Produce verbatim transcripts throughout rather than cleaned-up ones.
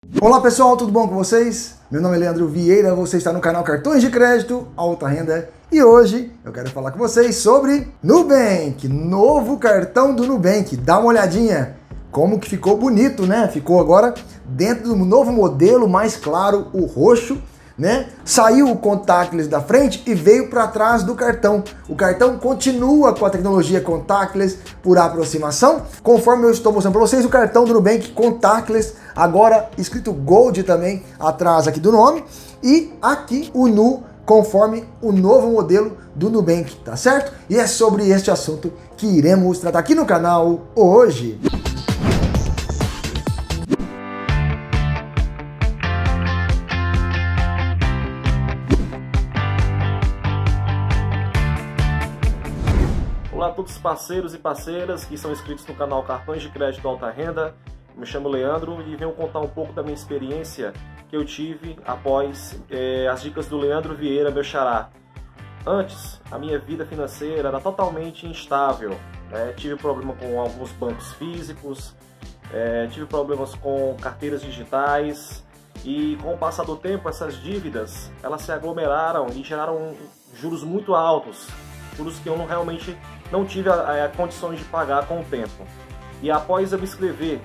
Olá pessoal, tudo bom com vocês? Meu nome é Leandro Vieira, você está no canal Cartões de Crédito Alta Renda e hoje eu quero falar com vocês sobre Nubank, novo cartão do Nubank. Dá uma olhadinha como que ficou bonito, né? Ficou agora dentro do novo modelo mais claro, o roxo, né? Saiu o contactless da frente e veio para trás do cartão. O cartão continua com a tecnologia contactless por aproximação. Conforme eu estou mostrando para vocês, o cartão do Nubank contactless, agora escrito Gold também atrás aqui do nome. E aqui o Nu, conforme o novo modelo do Nubank, tá certo? E é sobre este assunto que iremos tratar aqui no canal hoje. Olá a todos os parceiros e parceiras que são inscritos no canal Cartões de Crédito Alta Renda. Me chamo Leandro e venho contar um pouco da minha experiência que eu tive após é, as dicas do Leandro Vieira, meu xará. Antes, a minha vida financeira era totalmente instável, né? Tive problema com alguns bancos físicos, é, tive problemas com carteiras digitais e com o passar do tempo essas dívidas elas se aglomeraram e geraram juros muito altos, juros que eu não, realmente não tive a, a condições de pagar com o tempo. E após eu me inscrever,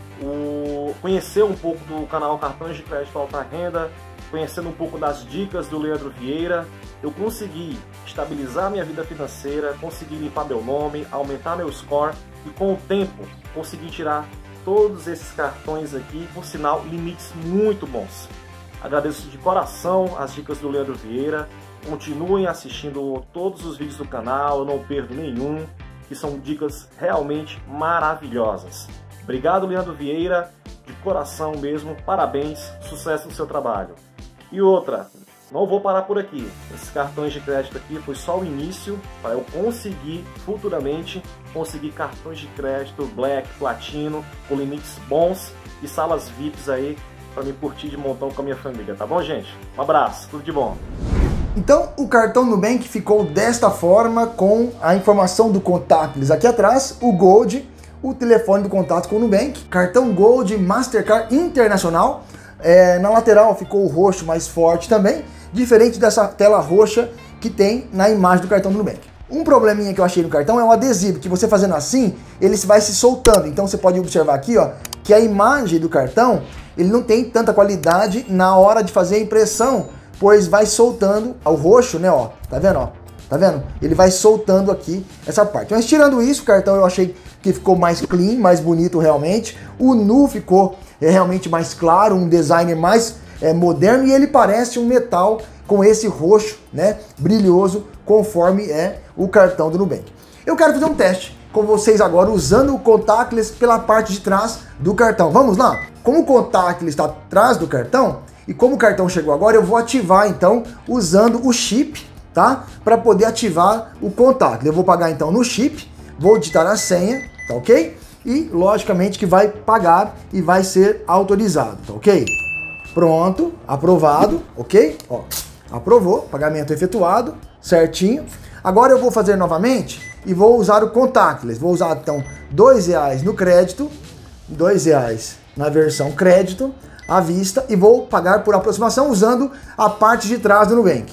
o, conhecer um pouco do canal Cartões de Crédito Alta Renda, conhecendo um pouco das dicas do Leandro Vieira, eu consegui estabilizar minha vida financeira, consegui limpar meu nome, aumentar meu score e com o tempo consegui tirar todos esses cartões aqui, por sinal, limites muito bons. Agradeço de coração as dicas do Leandro Vieira. Continuem assistindo todos os vídeos do canal, eu não perdo nenhum, que são dicas realmente maravilhosas. Obrigado, Leandro Vieira, de coração mesmo, parabéns, sucesso no seu trabalho. E outra, não vou parar por aqui, esses cartões de crédito aqui foi só o início para eu conseguir futuramente conseguir cartões de crédito Black, Platino, com limites bons e salas V I Ps aí para me curtir de montão com a minha família, tá bom, gente? Um abraço, tudo de bom! Então, o cartão Nubank ficou desta forma, com a informação do contactless aqui atrás, o Gold, o telefone do contato com o Nubank, cartão Gold Mastercard Internacional, é, na lateral ficou o roxo mais forte também, diferente dessa tela roxa que tem na imagem do cartão do Nubank. Um probleminha que eu achei no cartão é o adesivo, que você fazendo assim, ele vai se soltando, então você pode observar aqui, ó, que a imagem do cartão, ele não tem tanta qualidade na hora de fazer a impressão, pois vai soltando o roxo, né, ó, tá vendo, ó, tá vendo? Ele vai soltando aqui essa parte. Mas tirando isso, o cartão eu achei que ficou mais clean, mais bonito realmente. O Nu ficou é, realmente mais claro, um design mais é, moderno e ele parece um metal com esse roxo, né, brilhoso, conforme é o cartão do Nubank. Eu quero fazer um teste com vocês agora usando o contactless pela parte de trás do cartão. Vamos lá? Como o contactless está atrás do cartão, e como o cartão chegou agora, eu vou ativar então usando o chip, tá? Para poder ativar o contato. Eu vou pagar então no chip, vou digitar a senha, tá ok? E logicamente que vai pagar e vai ser autorizado, tá ok? Pronto, aprovado, ok? Ó, aprovou, pagamento efetuado, certinho. Agora eu vou fazer novamente e vou usar o contactless. Vou usar então dois reais no crédito, dois reais na versão crédito, à vista, e vou pagar por aproximação usando a parte de trás do Nubank.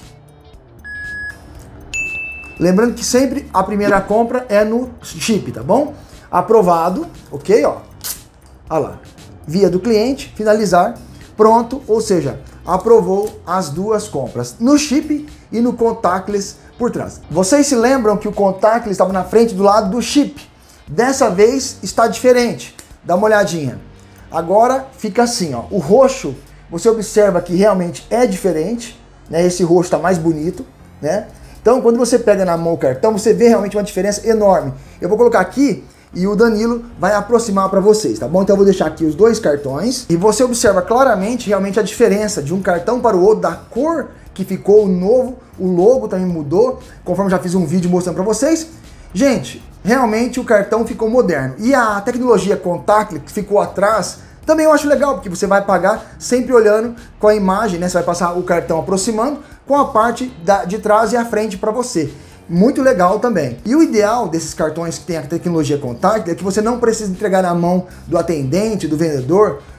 Lembrando que sempre a primeira compra é no chip, tá bom? Aprovado, ok, ó. Olha lá, via do cliente, finalizar, pronto, ou seja, aprovou as duas compras, no chip e no contactless por trás. Vocês se lembram que o contactless estava na frente do lado do chip? Dessa vez está diferente, dá uma olhadinha. Agora fica assim, ó, o roxo, você observa que realmente é diferente, né? Esse roxo está mais bonito, né? Então, quando você pega na mão o cartão, você vê realmente uma diferença enorme. Eu vou colocar aqui e o Danilo vai aproximar para vocês, tá bom? Então eu vou deixar aqui os dois cartões e você observa claramente realmente a diferença de um cartão para o outro, da cor que ficou o novo, o logo também mudou, conforme eu já fiz um vídeo mostrando para vocês. Gente, realmente o cartão ficou moderno. E a tecnologia contactless que ficou atrás, também eu acho legal, porque você vai pagar sempre olhando com a imagem, né? Você vai passar o cartão aproximando com a parte da, de trás e a frente para você. Muito legal também. E o ideal desses cartões que tem a tecnologia contactless é que você não precisa entregar na mão do atendente, do vendedor,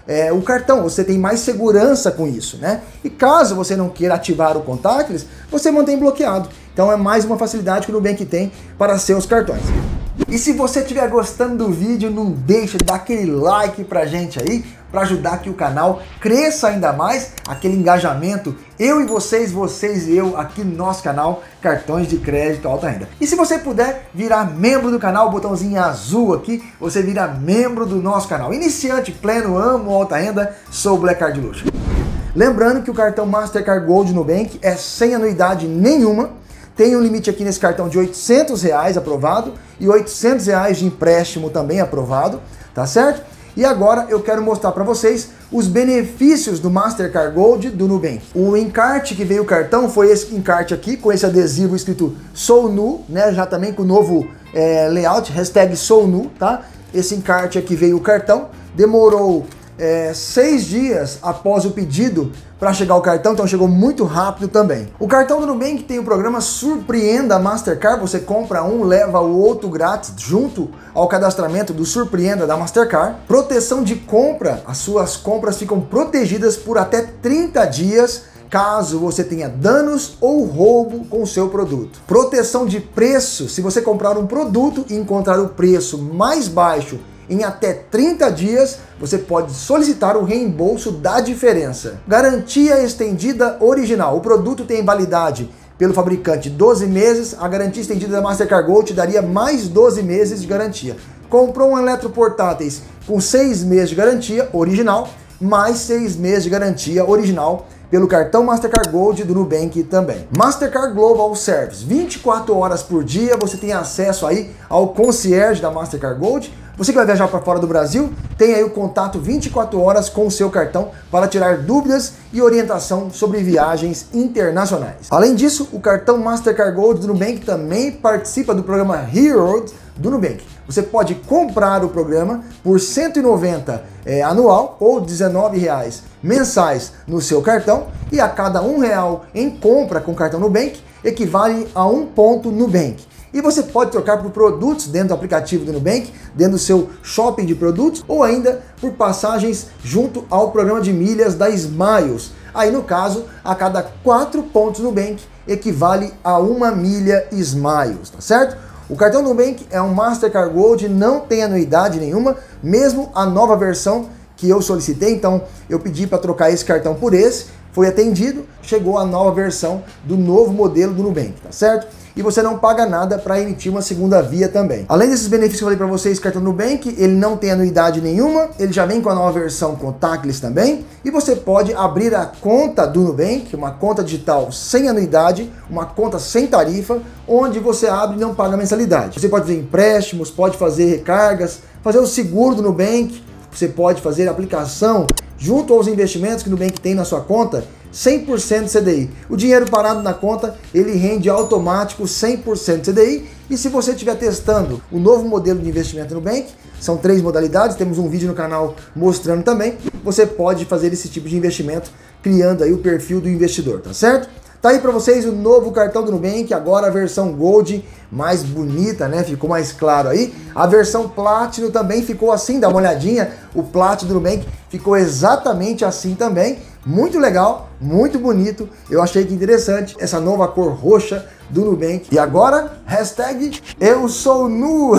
é, o cartão, você tem mais segurança com isso, né? E caso você não queira ativar o contactless, você mantém bloqueado. Então é mais uma facilidade que o Nubank tem para seus cartões. E se você estiver gostando do vídeo, não deixa de dar aquele like pra gente aí, para ajudar que o canal cresça ainda mais, aquele engajamento, eu e vocês, vocês e eu, aqui no nosso canal, Cartões de Crédito Alta Renda. E se você puder virar membro do canal, o botãozinho azul aqui, você vira membro do nosso canal. Iniciante, pleno, amo alta renda, sou Black Card Luxo. Lembrando que o cartão Mastercard Gold Nubank é sem anuidade nenhuma. Tem um limite aqui nesse cartão de oitocentos reais aprovado e oitocentos reais de empréstimo também aprovado, tá certo? E agora eu quero mostrar para vocês os benefícios do Mastercard Gold do Nubank. O encarte que veio o cartão foi esse encarte aqui, com esse adesivo escrito Sou Nu, né? Já também com o novo é, layout, hashtag Sou Nu, tá? Esse encarte aqui veio o cartão, demorou é, seis dias após o pedido para chegar o cartão, então chegou muito rápido também. O cartão do Nubank tem o programa Surpreenda a Mastercard, você compra um, leva o outro grátis, junto ao cadastramento do Surpreenda da Mastercard. Proteção de compra, as suas compras ficam protegidas por até trinta dias, caso você tenha danos ou roubo com o seu produto. Proteção de preço, se você comprar um produto e encontrar o preço mais baixo em até trinta dias, você pode solicitar o reembolso da diferença. Garantia estendida original. O produto tem validade pelo fabricante doze meses, a garantia estendida da Mastercard Gold te daria mais doze meses de garantia. Comprou um eletroportáteis com seis meses de garantia original, mais seis meses de garantia original pelo cartão Mastercard Gold do Nubank também. Mastercard Global Service, vinte e quatro horas por dia você tem acesso aí ao concierge da Mastercard Gold. Você que vai viajar para fora do Brasil, tem aí o contato vinte e quatro horas com o seu cartão para tirar dúvidas e orientação sobre viagens internacionais. Além disso, o cartão Mastercard Gold do Nubank também participa do programa Heroes do Nubank. Você pode comprar o programa por cento e noventa reais é, anual ou dezenove reais mensais no seu cartão, e a cada um real em compra com cartão Nubank equivale a um ponto Nubank. E você pode trocar por produtos dentro do aplicativo do Nubank, dentro do seu shopping de produtos, ou ainda por passagens junto ao programa de milhas da Smiles. Aí no caso, a cada quatro pontos Nubank equivale a uma milha Smiles, tá certo? O cartão Nubank é um Mastercard Gold, não tem anuidade nenhuma, mesmo a nova versão que eu solicitei, então eu pedi para trocar esse cartão por esse, foi atendido, chegou a nova versão do novo modelo do Nubank, tá certo? E você não paga nada para emitir uma segunda via também. Além desses benefícios que eu falei para vocês, cartão Nubank, ele não tem anuidade nenhuma, ele já vem com a nova versão contactless também, e você pode abrir a conta do Nubank, uma conta digital sem anuidade, uma conta sem tarifa, onde você abre e não paga mensalidade. Você pode fazer empréstimos, pode fazer recargas, fazer o seguro do Nubank, você pode fazer aplicação junto aos investimentos que o Nubank tem na sua conta, cem por cento C D I. O dinheiro parado na conta, ele rende automático cem por cento C D I. E se você estiver testando o novo modelo de investimento no Nubank, são três modalidades, temos um vídeo no canal mostrando também, você pode fazer esse tipo de investimento criando aí o perfil do investidor, tá certo? Tá aí para vocês o novo cartão do Nubank, agora a versão Gold, mais bonita, né? Ficou mais claro aí. A versão Platinum também ficou assim, dá uma olhadinha. O Platinum do Nubank ficou exatamente assim também. Muito legal, muito bonito. Eu achei que interessante essa nova cor roxa do Nubank. E agora, hashtag eu sou nu.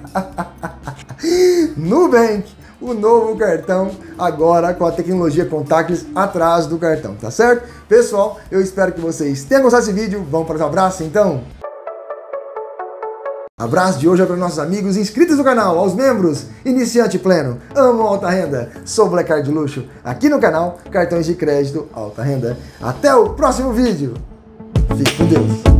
Nubank, o novo cartão agora com a tecnologia contactless atrás do cartão, tá certo? Pessoal, eu espero que vocês tenham gostado desse vídeo. Vamos para o abraço então? Abraço de hoje é para nossos amigos inscritos no canal, aos membros, iniciante pleno, amo alta renda, sou Black Card Luxo, aqui no canal Cartões de Crédito Alta Renda. Até o próximo vídeo. Fique com Deus.